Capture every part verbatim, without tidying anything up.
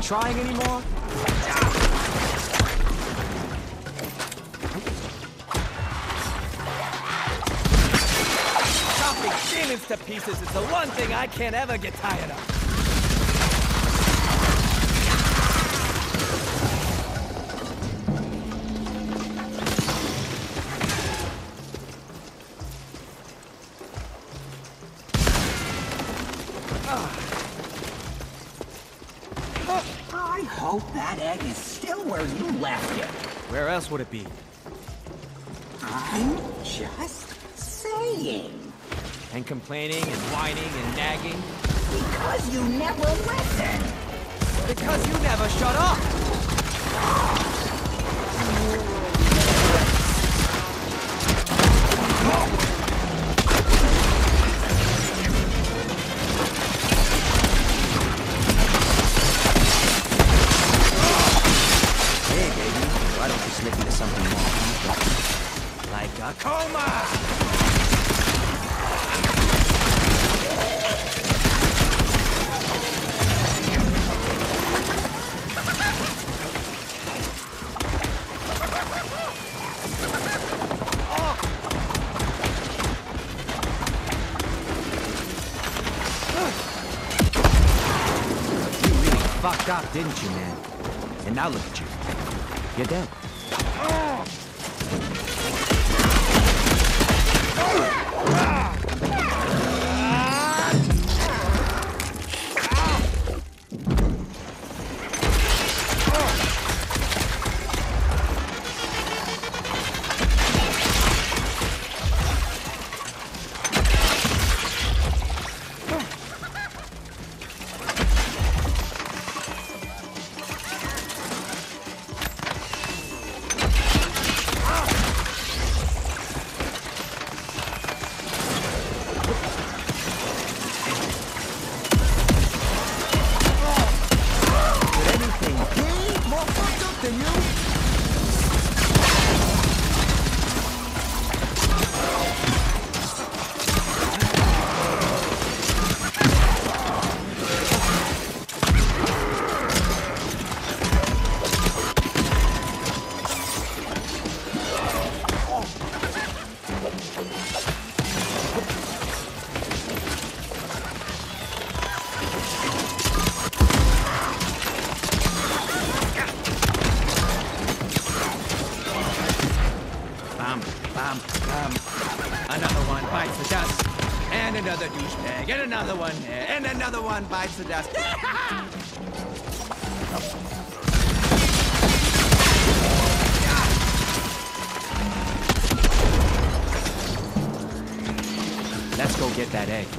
trying anymore? Chopping demons to pieces is the one thing I can't ever get tired of. I hope that egg is still where you left it. Where else would it be? I'm just saying. And complaining and whining and nagging? Because you never listen. Because you never shut up! Like a coma! You really fucked up, didn't you, man? And now look at you. You're dead. Another douchebag, and another one there, and another one bites the dust. Let's go get that egg.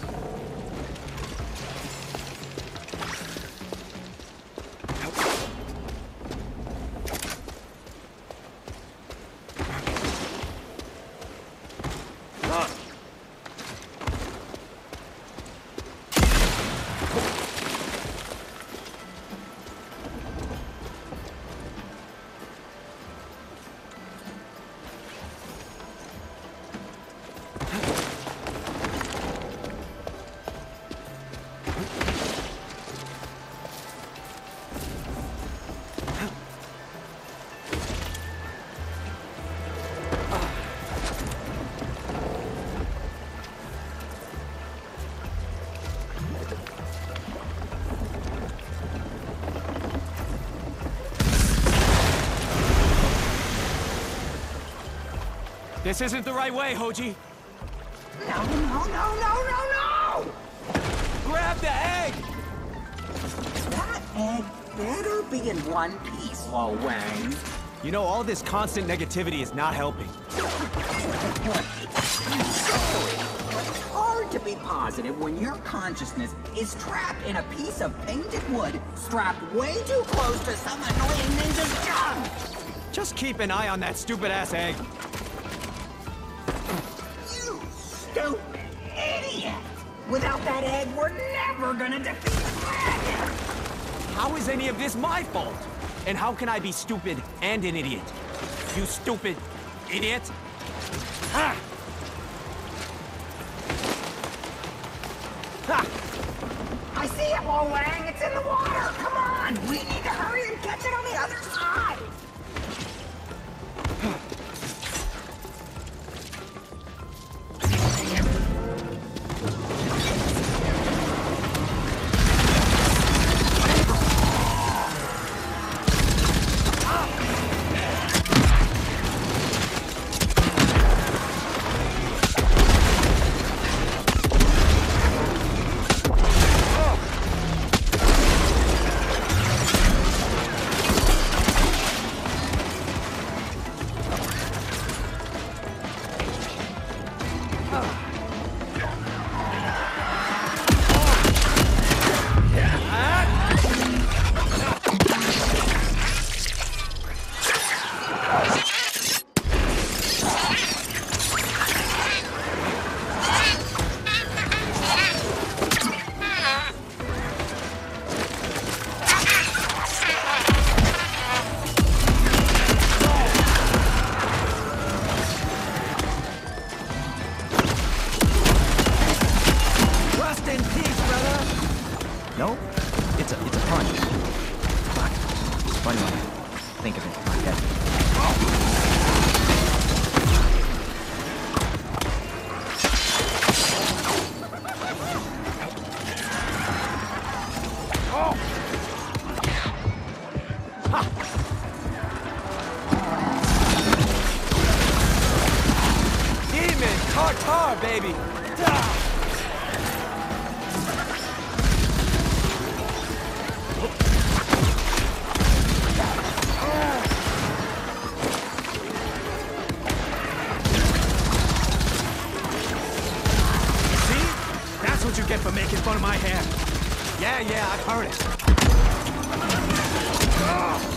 This isn't the right way, Hoji. No, no, no, no, no, no! Grab the egg! That egg better be in one piece, Lo Wang. You know, all this constant negativity is not helping. It's hard to be positive when your consciousness is trapped in a piece of painted wood strapped way too close to some annoying ninja's tongue. Just keep an eye on that stupid-ass egg. Stupid idiot! Without that egg, we're never gonna defeat the dragon! How is any of this my fault? And how can I be stupid and an idiot? You stupid idiot! Ha! Ha! I see it, Lo Wang. It's in the water. Come on. We need to hurry and catch it on the other side. No? It's a, it's a punch. Fuck. Funny when I think of it in my head. Oh! Ha! Demon Tartar, baby! Down! That's what you get for making fun of my hair. Yeah, yeah, I've heard it. Oh.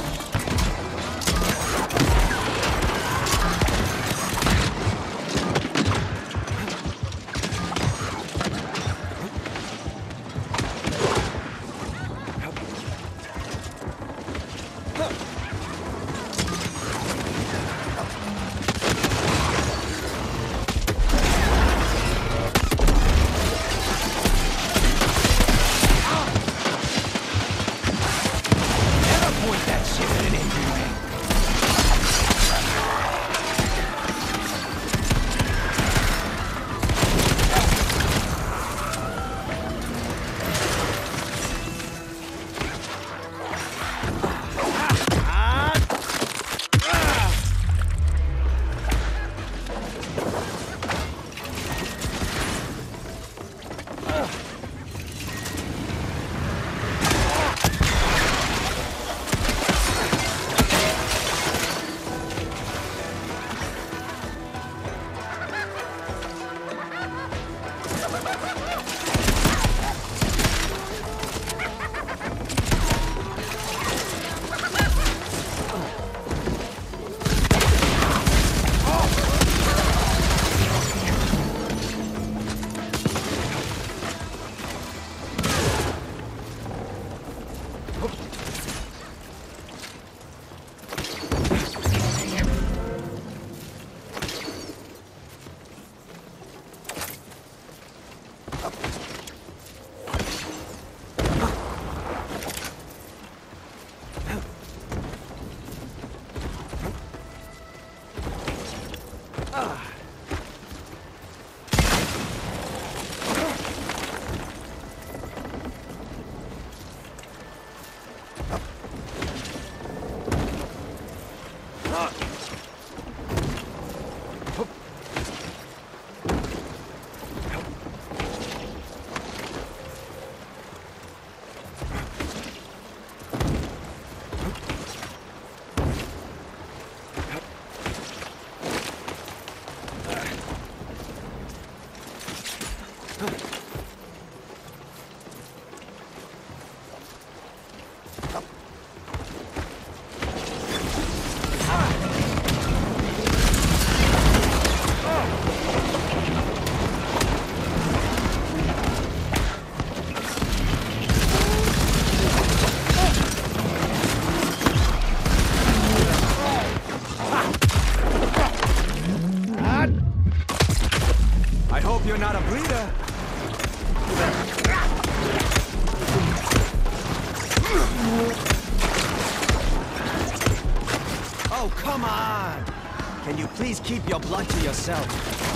Come on! Can you please keep your blood to yourself?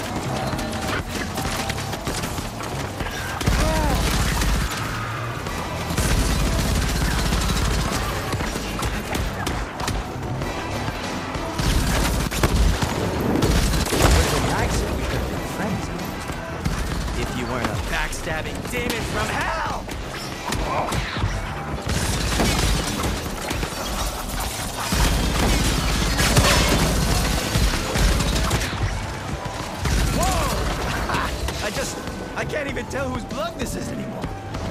Backstabbing demon from hell! Whoa! I just... I can't even tell whose blood this is anymore.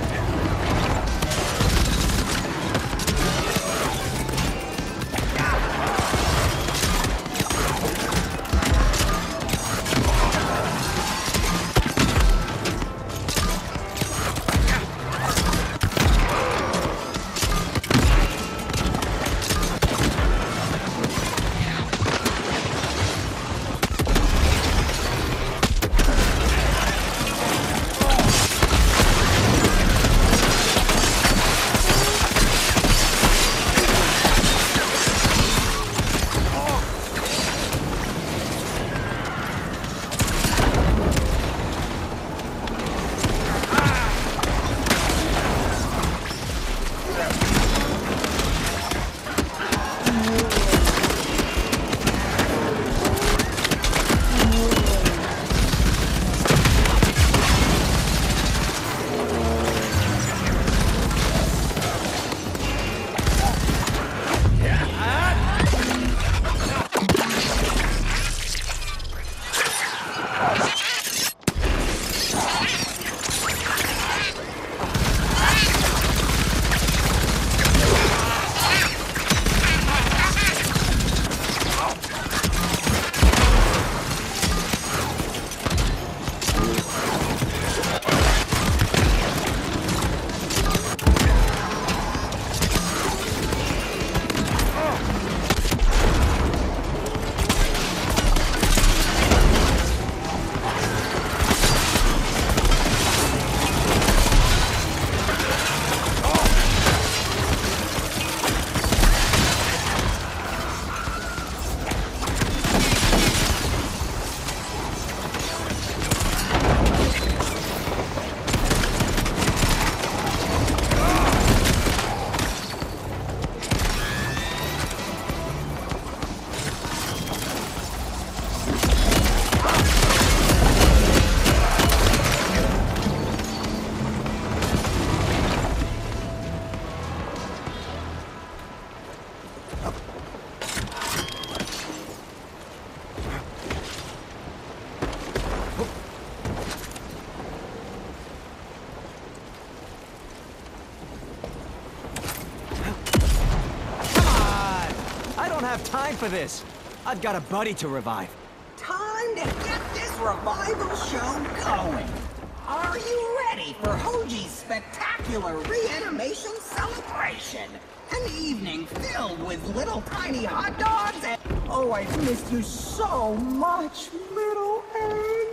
Time for this. I've got a buddy to revive. Time to get this revival show going. Are you ready for Hoji's spectacular reanimation celebration? An evening filled with little tiny hot dogs and... Oh, I've missed you so much, little egg.